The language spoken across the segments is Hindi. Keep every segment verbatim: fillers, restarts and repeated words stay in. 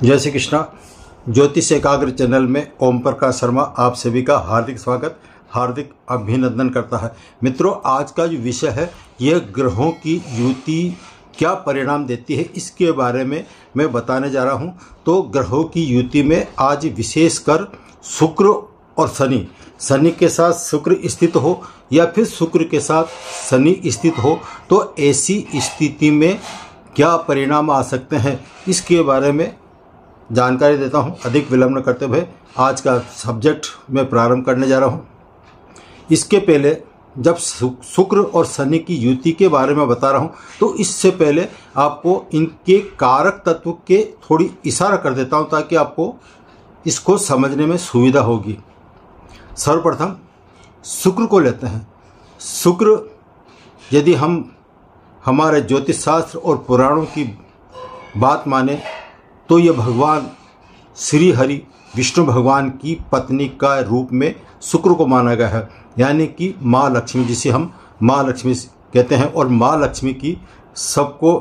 जय श्री कृष्णा। ज्योतिष एकाग्र चैनल में ओम प्रकाश शर्मा आप सभी का हार्दिक स्वागत, हार्दिक अभिनंदन करता है। मित्रों, आज का जो विषय है यह ग्रहों की युति क्या परिणाम देती है, इसके बारे में मैं बताने जा रहा हूं। तो ग्रहों की युति में आज विशेषकर शुक्र और शनि, शनि के साथ शुक्र स्थित हो या फिर शुक्र के साथ शनि स्थित हो तो ऐसी स्थिति में क्या परिणाम आ सकते हैं, इसके बारे में जानकारी देता हूं। अधिक विलंब न करते हुए आज का सब्जेक्ट मैं प्रारंभ करने जा रहा हूं। इसके पहले जब शुक्र और शनि की युति के बारे में बता रहा हूं तो इससे पहले आपको इनके कारक तत्व के थोड़ी इशारा कर देता हूं ताकि आपको इसको समझने में सुविधा होगी। सर्वप्रथम शुक्र को लेते हैं। शुक्र यदि हम हमारे ज्योतिष शास्त्र और पुराणों की बात माने तो यह भगवान श्री हरि विष्णु भगवान की पत्नी का रूप में शुक्र को माना गया है, यानी कि माँ लक्ष्मी, जिसे हम माँ लक्ष्मी कहते हैं। और माँ लक्ष्मी की सबको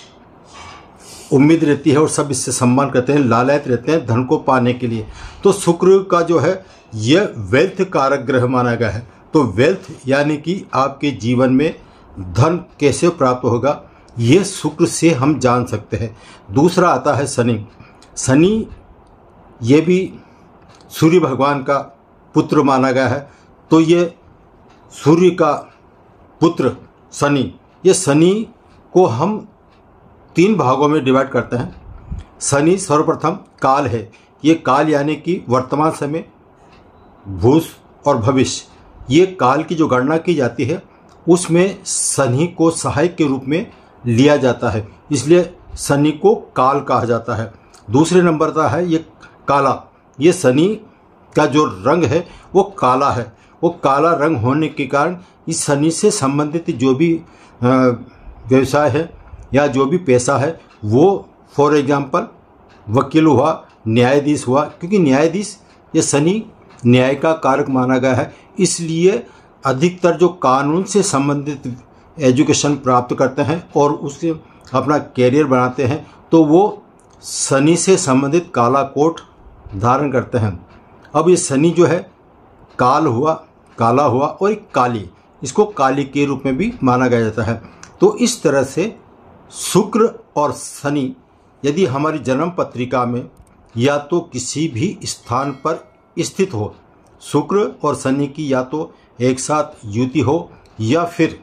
उम्मीद रहती है और सब इससे सम्मान करते हैं, लालयत रहते हैं धन को पाने के लिए। तो शुक्र का जो है यह वेल्थ कारक ग्रह माना गया है। तो वेल्थ यानी कि आपके जीवन में धन कैसे प्राप्त होगा, ये शुक्र से हम जान सकते हैं। दूसरा आता है शनि। शनि ये भी सूर्य भगवान का पुत्र माना गया है। तो ये सूर्य का पुत्र शनि, ये शनि को हम तीन भागों में डिवाइड करते हैं। शनि सर्वप्रथम काल है। ये काल यानी कि वर्तमान समय, भूत और भविष्य, ये काल की जो गणना की जाती है उसमें शनि को सहायक के रूप में लिया जाता है, इसलिए शनि को काल कहा जाता है। दूसरे नंबर का है ये काला। ये शनि का जो रंग है वो काला है। वो काला रंग होने के कारण इस शनि से संबंधित जो भी व्यवसाय है या जो भी पैसा है वो, फॉर एग्जांपल वकील हुआ, न्यायाधीश हुआ, क्योंकि न्यायाधीश ये शनि न्याय का कारक माना गया है, इसलिए अधिकतर जो कानून से संबंधित एजुकेशन प्राप्त करते हैं और उससे अपना कैरियर बनाते हैं तो वो शनि से संबंधित काला कोट धारण करते हैं। अब ये शनि जो है काल हुआ, काला हुआ और एक काली, इसको काली के रूप में भी माना गया जाता है। तो इस तरह से शुक्र और शनि यदि हमारी जन्म पत्रिका में या तो किसी भी स्थान पर स्थित हो, शुक्र और शनि की या तो एक साथ युति हो या फिर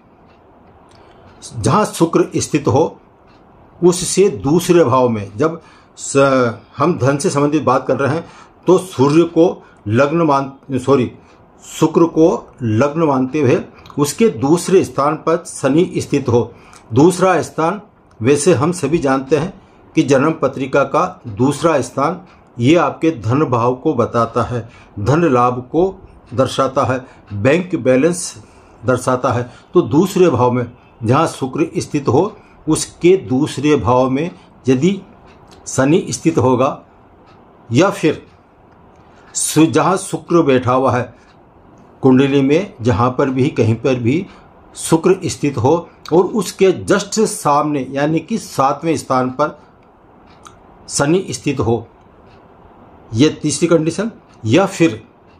जहाँ शुक्र स्थित हो उससे दूसरे भाव में, जब हम धन से संबंधित बात कर रहे हैं तो सूर्य को लग्न मान सॉरी शुक्र को लग्न मानते हुए उसके दूसरे स्थान पर शनि स्थित हो। दूसरा स्थान वैसे हम सभी जानते हैं कि जन्म पत्रिका का दूसरा स्थान ये आपके धन भाव को बताता है, धन लाभ को दर्शाता है, बैंक बैलेंस दर्शाता है। तो दूसरे भाव में जहाँ शुक्र स्थित हो उसके दूसरे भाव में यदि शनि स्थित होगा या फिर जहाँ शुक्र बैठा हुआ है कुंडली में, जहाँ पर भी कहीं पर भी शुक्र स्थित हो और उसके जस्ट सामने यानी कि सातवें स्थान पर शनि स्थित हो, यह तीसरी कंडीशन। या फिर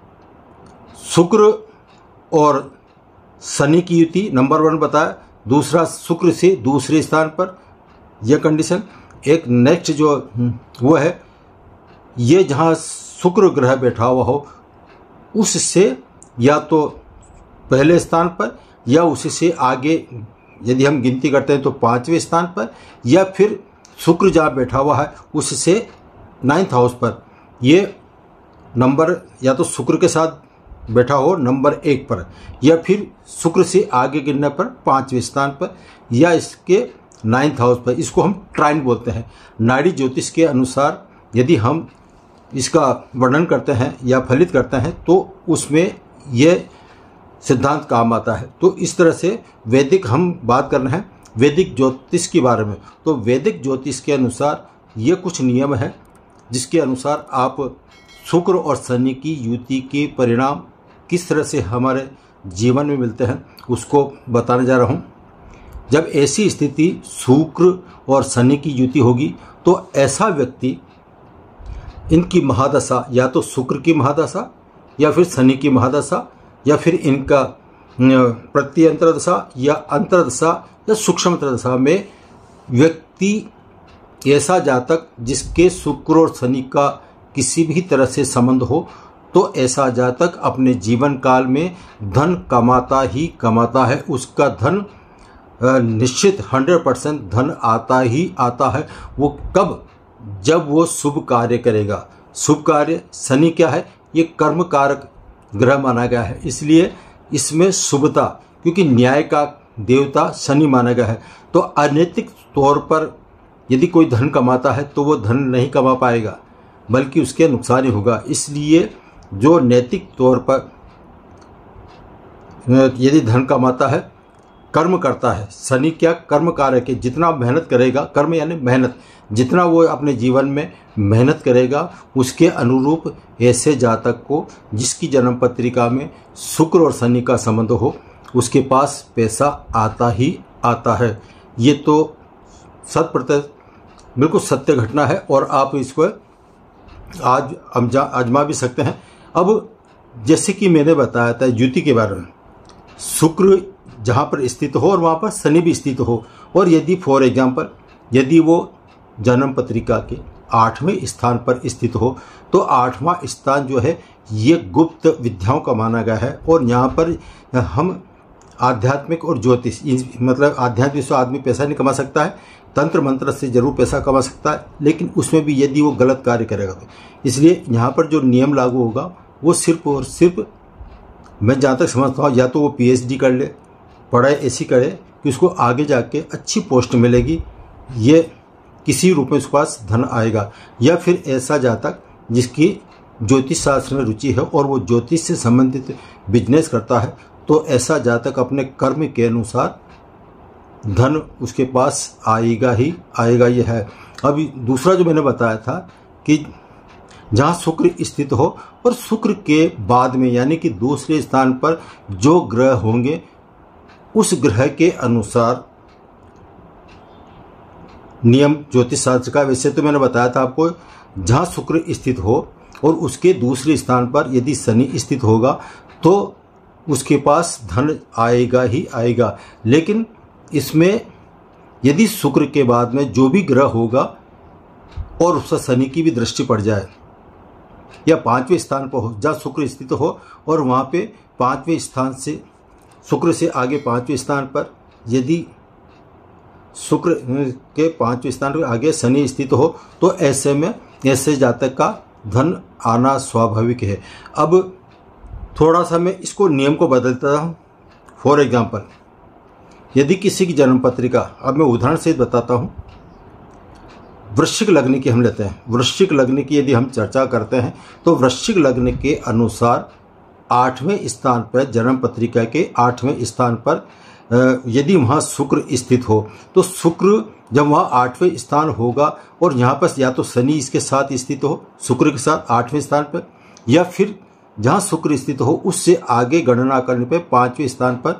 शुक्र और शनि की युति नंबर वन बताया, दूसरा शुक्र से दूसरे स्थान पर यह कंडीशन। एक नेक्स्ट जो वो है ये जहाँ शुक्र ग्रह बैठा हुआ हो उससे या तो पहले स्थान पर या उससे आगे यदि हम गिनती करते हैं तो पांचवें स्थान पर, या फिर शुक्र जहाँ बैठा हुआ है उससे नाइन्थ हाउस पर, ये नंबर या तो शुक्र के साथ बैठा हो नंबर एक पर या फिर शुक्र से आगे गिनने पर पांचवें स्थान पर या इसके नाइन्थ हाउस पर। इसको हम ट्राइन बोलते हैं। नाड़ी ज्योतिष के अनुसार यदि हम इसका वर्णन करते हैं या फलित करते हैं तो उसमें यह सिद्धांत काम आता है। तो इस तरह से वैदिक हम बात कर रहे हैं वैदिक ज्योतिष के बारे में। तो वैदिक ज्योतिष के अनुसार ये कुछ नियम है जिसके अनुसार आप शुक्र और शनि की युति के परिणाम किस तरह से हमारे जीवन में मिलते हैं उसको बताने जा रहा हूँ। जब ऐसी स्थिति शुक्र और शनि की युति होगी तो ऐसा व्यक्ति इनकी महादशा या तो शुक्र की महादशा या फिर शनि की महादशा या फिर इनका प्रत्यंतर दशा या अंतरदशा या सूक्ष्म दशा में व्यक्ति ऐसा जातक जिसके शुक्र और शनि का किसी भी तरह से संबंध हो, तो ऐसा जातक अपने जीवन काल में धन कमाता ही कमाता है। उसका धन निश्चित हंड्रेड परसेंट धन आता ही आता है। वो कब? जब वो शुभ कार्य करेगा। शुभ कार्य शनि क्या है? ये कर्म कारक ग्रह माना गया है, इसलिए इसमें शुभता, क्योंकि न्याय का देवता शनि माना गया है। तो अनैतिक तौर पर यदि कोई धन कमाता है तो वो धन नहीं कमा पाएगा, बल्कि उसके नुकसान ही होगा। इसलिए जो नैतिक तौर पर यदि धन कमाता है, कर्म करता है, शनि क्या कर्म कारक है। जितना मेहनत करेगा, कर्म यानी मेहनत, जितना वो अपने जीवन में मेहनत करेगा उसके अनुरूप ऐसे जातक को जिसकी जन्म पत्रिका में शुक्र और शनि का संबंध हो, उसके पास पैसा आता ही आता है। ये तो शत प्रतिशत बिल्कुल सत्य घटना है और आप इसको आज आजमा भी सकते हैं। अब जैसे कि मैंने बताया था ज्योति के बारे में, शुक्र जहाँ पर स्थित हो और वहाँ पर शनि भी स्थित हो, और यदि फॉर एग्जाम्पल यदि वो जन्म पत्रिका के आठवें स्थान पर स्थित हो, तो आठवां स्थान जो है ये गुप्त विद्याओं का माना गया है। और यहाँ पर हम आध्यात्मिक और ज्योतिष, मतलब आध्यात्मिक से आदमी पैसा नहीं कमा सकता है, तंत्र मंत्र से जरूर पैसा कमा सकता है, लेकिन उसमें भी यदि वो गलत कार्य करेगा तो। इसलिए यहाँ पर जो नियम लागू होगा वो सिर्फ और सिर्फ, मैं जहाँ तक समझता हूँ, या तो वो पीएचडी कर ले, पढ़ाई ऐसी करे कि उसको आगे जाके अच्छी पोस्ट मिलेगी, ये किसी रूप में उसके पास धन आएगा, या फिर ऐसा जातक जिसकी ज्योतिष शास्त्र में रुचि है और वो ज्योतिष से संबंधित बिजनेस करता है, तो ऐसा जातक अपने कर्म के अनुसार धन उसके पास आएगा ही आएगा। ये है। अभी दूसरा जो मैंने बताया था कि जहाँ शुक्र स्थित हो और शुक्र के बाद में यानी कि दूसरे स्थान पर जो ग्रह होंगे उस ग्रह के अनुसार नियम ज्योतिष शास्त्र का। वैसे तो मैंने बताया था आपको, जहाँ शुक्र स्थित हो और उसके दूसरे स्थान पर यदि शनि स्थित होगा तो उसके पास धन आएगा ही आएगा। लेकिन इसमें यदि शुक्र के बाद में जो भी ग्रह होगा और उसका शनि की भी दृष्टि पड़ जाए, या पांचवें स्थान पर हो जहाँ शुक्र स्थित हो और वहाँ पे पांचवें स्थान से शुक्र से आगे पांचवें स्थान पर यदि शुक्र के पांचवें स्थान पर आगे शनि स्थित हो, तो ऐसे में ऐसे जातक का धन आना स्वाभाविक है। अब थोड़ा सा मैं इसको नियम को बदलता हूँ। फॉर एग्जाम्पल, यदि किसी की जन्म पत्रिका, अब मैं उदाहरण से बताता हूँ, वृश्चिक लग्न की हम लेते हैं। वृश्चिक लग्न की यदि हम चर्चा करते हैं तो वृश्चिक लग्न के अनुसार आठवें स्थान पर, जन्म पत्रिका के आठवें स्थान पर यदि वहाँ शुक्र स्थित हो, तो शुक्र जब वहाँ आठवें स्थान होगा और यहाँ पर या तो शनि इसके साथ स्थित हो, शुक्र के साथ आठवें स्थान पर, या फिर जहाँ शुक्र स्थित हो उससे आगे गणना करने पर पांचवें स्थान पर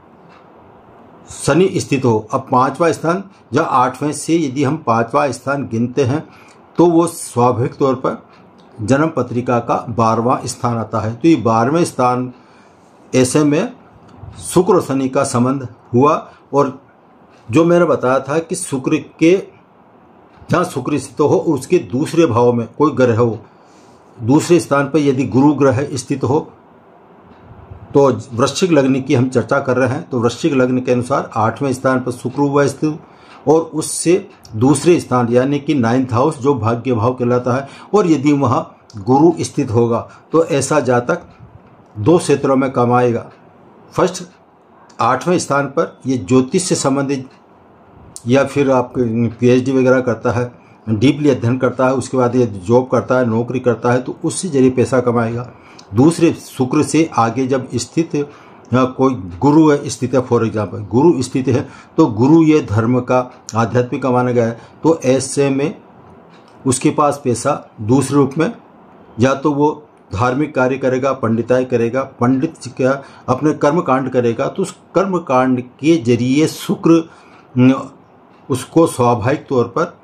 शनि स्थित हो। अब पांचवा स्थान जहाँ आठवें से यदि हम पांचवा स्थान गिनते हैं तो वो स्वाभाविक तौर पर जन्म पत्रिका का बारहवां स्थान आता है। तो ये बारहवें स्थान, ऐसे में शुक्र और शनि का संबंध हुआ। और जो मैंने बताया था कि शुक्र के जहाँ शुक्र स्थित हो उसके दूसरे भाव में कोई ग्रह हो, दूसरे स्थान पर यदि गुरु ग्रह स्थित हो, तो वृश्चिक लग्न की हम चर्चा कर रहे हैं, तो वृश्चिक लग्न के अनुसार आठवें स्थान पर शुक्र हुआ स्थित और उससे दूसरे स्थान यानी कि नाइन्थ हाउस जो भाग्य भाव कहलाता है, और यदि वहाँ गुरु स्थित होगा तो ऐसा जातक दो क्षेत्रों में कमाएगा। फर्स्ट, आठवें स्थान पर ये ज्योतिष से संबंधित या फिर आप पीएचडी वगैरह करता है, डीपली अध्ययन करता है, उसके बाद ये जॉब करता है, नौकरी करता है, तो उससे जरिए पैसा कमाएगा। दूसरे, शुक्र से आगे जब स्थित कोई गुरु है स्थित है, फॉर एग्जाम्पल गुरु स्थित है, तो गुरु ये धर्म का, आध्यात्मिक का माना गया है, तो ऐसे में उसके पास पैसा दूसरे रूप में, या तो वो धार्मिक कार्य करेगा, पंडिताई करेगा, पंडित क्या अपने कर्म कांड करेगा, तो उस कर्म कांड के जरिए शुक्र उसको स्वाभाविक तौर पर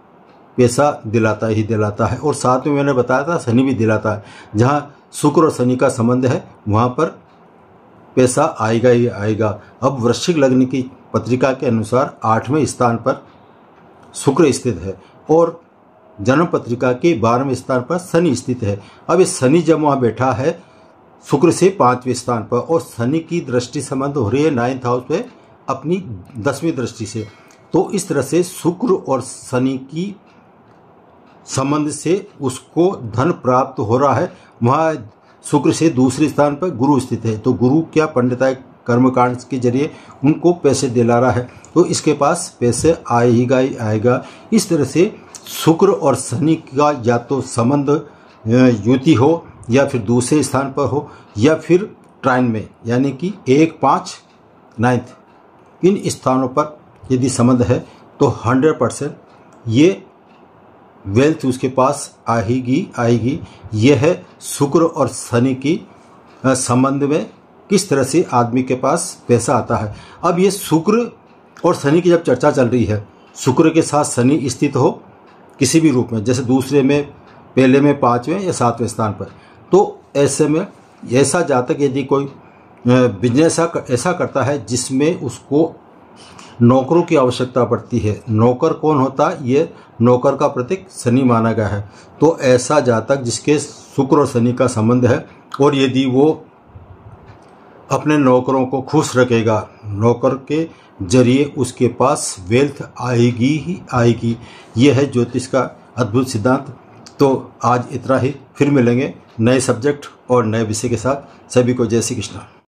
पैसा दिलाता ही दिलाता है। और साथ में मैंने बताया था शनि भी दिलाता है। जहाँ शुक्र और शनि का संबंध है वहाँ पर पैसा आएगा ही आएगा। अब वृश्चिक लग्न की पत्रिका के अनुसार आठवें स्थान पर शुक्र स्थित है और जन्म पत्रिका के बारहवें स्थान पर शनि स्थित है। अब ये शनि जब वहाँ बैठा है शुक्र से पांचवें स्थान पर और शनि की दृष्टि संबंध हो रही है नाइन्थ हाउस पे अपनी दसवीं दृष्टि से। तो इस तरह से शुक्र और शनि की संबंध से उसको धन प्राप्त हो रहा है। वहाँ शुक्र से दूसरे स्थान पर गुरु स्थित है तो गुरु क्या पंडिताई कर्मकांड के जरिए उनको पैसे दिला रहा है तो इसके पास पैसे आएगा ही आएगा। इस तरह से शुक्र और शनि का या तो संबंध युति हो या फिर दूसरे स्थान पर हो या फिर ट्राइन में यानी कि एक पाँच नाइन्थ इन स्थानों पर यदि संबंध है तो हंड्रेड परसेंट ये वेल्थ उसके पास आएगी आएगी। यह है शुक्र और शनि की संबंध में किस तरह से आदमी के पास पैसा आता है। अब ये शुक्र और शनि की जब चर्चा चल रही है, शुक्र के साथ शनि स्थित हो किसी भी रूप में, जैसे दूसरे में, पहले में, पाँचवें या सातवें स्थान पर, तो ऐसे में ऐसा जातक यदि कोई बिजनेस ऐसा करता है जिसमें उसको नौकरों की आवश्यकता पड़ती है, नौकर कौन होता है, ये नौकर का प्रतीक शनि माना गया है। तो ऐसा जातक जिसके शुक्र और शनि का संबंध है और यदि वो अपने नौकरों को खुश रखेगा, नौकर के जरिए उसके पास वेल्थ आएगी ही आएगी। ये है ज्योतिष का अद्भुत सिद्धांत। तो आज इतना ही, फिर मिलेंगे नए सब्जेक्ट और नए विषय के साथ। सभी को जय श्री कृष्ण।